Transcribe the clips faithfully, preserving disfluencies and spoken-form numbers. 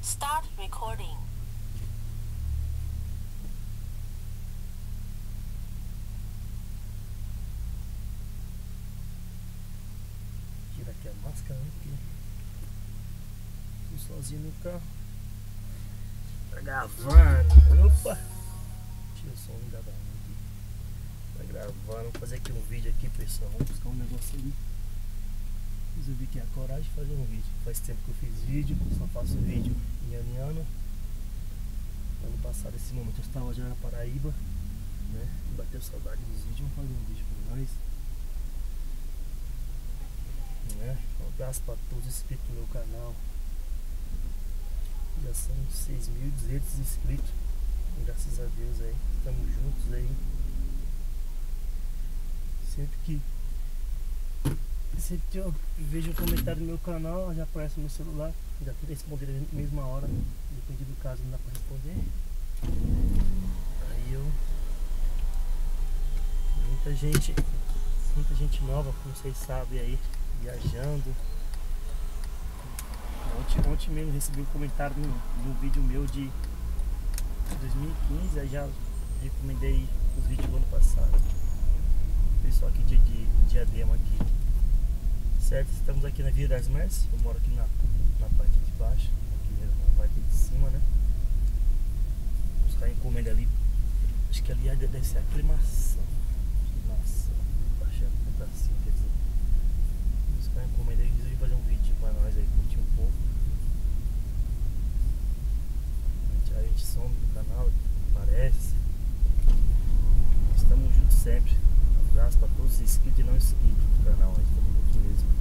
Start recording. Tira aqui a máscara, né? Porque tô sozinho no carro. Tá gravando. Opa! Tira o som da barra aqui. Tá gravando. Vou fazer aqui um vídeo aqui, pessoal. Vamos buscar um negócio ali. Resolvi ter a coragem de fazer um vídeo. Faz tempo que eu fiz vídeo, só faço vídeo em ano em ano. Ano passado, esse momento, eu estava já na Paraíba, né? E bateu saudade dos vídeos. Vamos fazer um vídeo pra nós, né? Um abraço pra todos inscritos no meu canal. Já são seis mil e duzentos inscritos. Graças a Deus aí, estamos juntos aí. Sempre que Sempre que eu vejo um comentário no meu canal, já aparece no meu celular. Já tento responder na mesma hora. Depende do caso, não dá pra responder. Aí eu... Muita gente, muita gente nova, como vocês sabem aí, viajando. Ontem, ontem mesmo recebi um comentário no, no vídeo meu de dois mil e quinze, aí já recomendei os vídeos do ano passado. Pessoal aqui de, de Diadema aqui. Certo? Estamos aqui na Via das Mercês. Eu moro aqui na, na parte de baixo, aqui na parte de cima, né? Vamos buscar a encomenda ali. Acho que ali deve ser a aclimação. Aclimação. Baixando um pedacinho, quer dizer. Vamos buscar a encomenda aí e resolvi fazer um vídeo pra nós aí, curtir um pouco. Aí a gente some do canal, aparece. Estamos juntos sempre. Um abraço pra todos os inscritos e não inscritos do canal. Estamos juntos mesmo.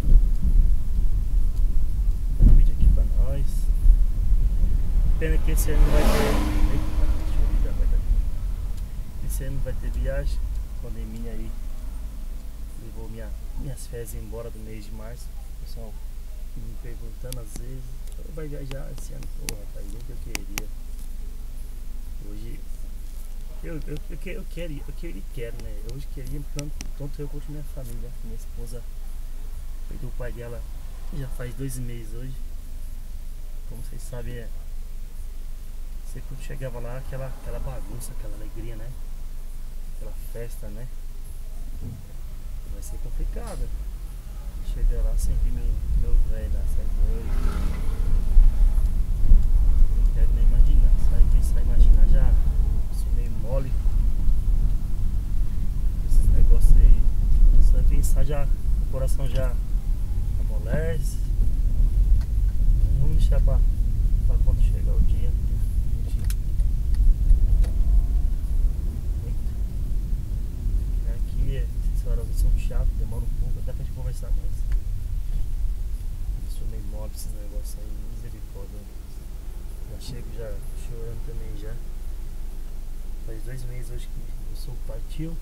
Um vídeo aqui pra nós. Pena que esse ano não vai ter. Eita, deixa eu ligar, vai dar aqui. Esse ano não vai ter viagem. A pandemia aí levou minha, minhas férias embora do mês de março. O pessoal me perguntando às vezes: vai viajar esse ano? Pô, rapaz, nem que eu queria. Hoje eu, eu, eu, eu, eu quero, eu quero e quero, né? Eu hoje queria tanto, tanto eu quanto minha família. Minha esposa perdeu o pai dela já faz dois meses hoje. Como vocês sabem, é, você quando chegava lá, aquela, aquela bagunça, aquela alegria, né? Aquela festa, né? Vai ser complicado. Chegar lá sem ver meu, meu velho lá, sai doido. Não quero nem imaginar. Sai pensar, imaginar já sou meio mole. Esses negócios aí. Só pensar já, o coração já amolece. Vamos deixar pra, pra quando chegar o dia. Aqui, esses horários são chatos, demora um pouco, dá pra gente conversar mais. Eu sou meio mole esses negócios aí, misericórdia. Já chego já chorando também já. Faz dois meses hoje que o sogro partiu.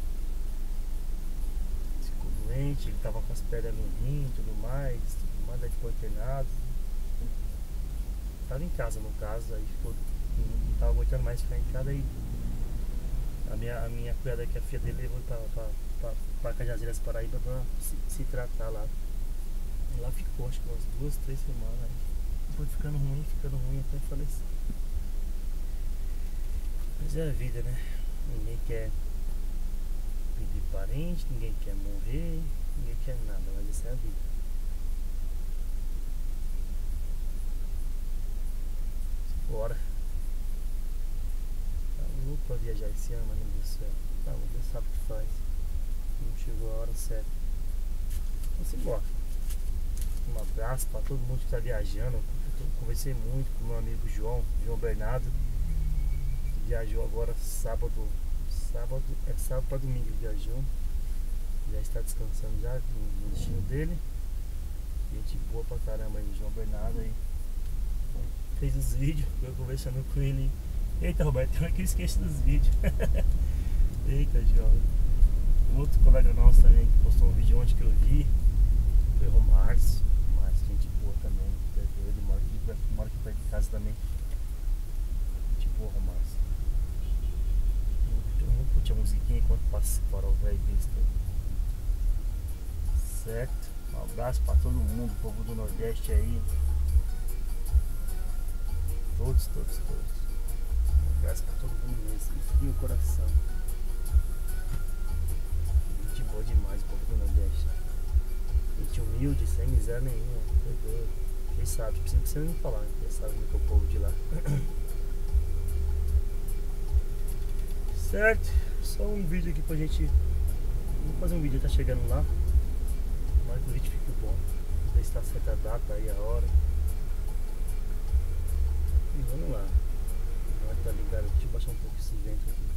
Ficou doente, ele tava com as pedras no rim e tudo mais, tudo mais, daí ficou internado. Tava em casa no caso, aí ficou. Não, não tava aguentando mais ficar em casa aí. A minha, a minha cunhada aqui, a filha dele, levou pra, pra, pra, pra Cajazeiras, Paraíba pra se, se tratar lá. E lá ficou acho que umas duas, três semanas. Aí foi ficando ruim, ficando ruim até falecer. Mas é a vida, né? Ninguém quer pedir parente, ninguém quer morrer, ninguém quer nada, mas essa é a vida. Bora. Tá louco pra viajar esse ano, mas não deu certo. Tá, Deus sabe o que faz. Não chegou a hora certa. Vamos embora. Um abraço pra todo mundo que tá viajando. Eu conversei muito com o meu amigo João, João Bernardo. Viajou agora sábado, sábado, é sábado para domingo ele viajou. Já está descansando já no destino dele. Gente boa pra caramba aí, João Bernardo aí. Fez os vídeos, eu conversando com ele. Eita, Roberto, como é que eu esqueço dos vídeos? Eita, João. Um outro colega nosso também que postou um vídeo ontem que eu vi foi o Márcio. Márcio, gente boa também. Ele mora aqui, mora aqui perto de casa também. Gente boa, Márcio. Vamos curtir a musiquinha enquanto passa para o velho besta. Certo? Um abraço para todo mundo, povo do Nordeste aí. todos, todos, todos. Um abraço pra todo mundo mesmo, que frio o coração. Gente boa demais, o povo do Nordeste. Gente humilde, sem miséria nenhuma. Quem sabe, não precisa nem falar, né? Quem sabe como é que é o povo de lá. Certo? Só um vídeo aqui pra gente. Vamos fazer um vídeo, tá chegando lá. Mas que o vídeo fique bom. Ver se tá certa a data aí, a hora. E vamos lá. Agora tá ligado, deixa eu baixar um pouco esse vento aqui.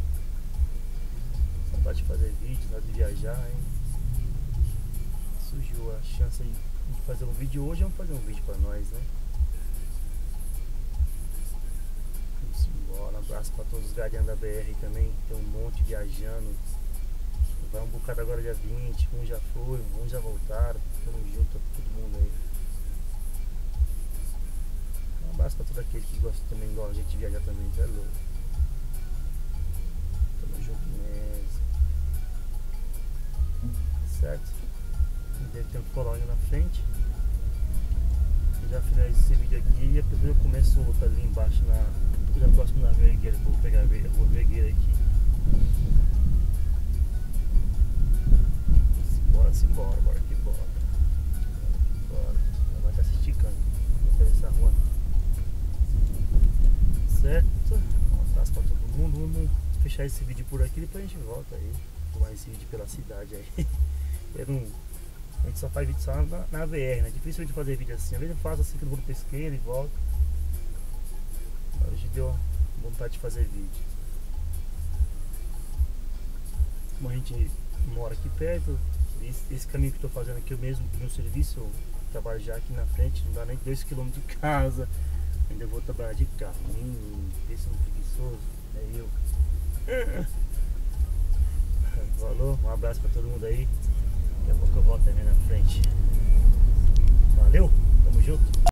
Saudade de fazer vídeo, saudade de viajar, hein? Surgiu a chance aí de fazer um vídeo hoje, vamos fazer um vídeo pra nós, né? Vamos embora, um abraço pra todos os guardiães da B R também, tem um monte viajando. Vai um bocado agora dia vinte, um já foi, um já voltaram, tamo junto, todo mundo aí. Um abraço pra todos aqueles que gostam também, igual a gente de viajar também, tá louco? Tamo junto mesmo. Certo? Deve ter um colônia na frente. Eu já finalizo esse vídeo aqui e depois eu começo outro ali embaixo, na, já próximo na vergueira, que eu vou pegar a vergueira aqui. Bora, simbora, bora que bora. Bora. A mãe tá se esticando. Vou atravessar a rua. Certo? Um abraço pra todo mundo. Vamos fechar esse vídeo por aqui, depois a gente volta aí. Tomar esse vídeo pela cidade aí. Eu não, a gente só faz vídeo só na, na V R, né? Difícil de fazer vídeo assim. Às vezes eu faço assim que eu vou no pesqueiro e volto. Hoje deu vontade de fazer vídeo. Como a gente mora aqui perto, esse, esse caminho que eu tô fazendo aqui, eu mesmo no serviço, eu trabalho já aqui na frente, não dá nem dois quilômetros de casa. Ainda vou trabalhar de carro. Hum, pensa no preguiçoso, é eu. Falou, um abraço pra todo mundo aí. Daqui a pouco eu volto também na frente. Valeu, tamo junto.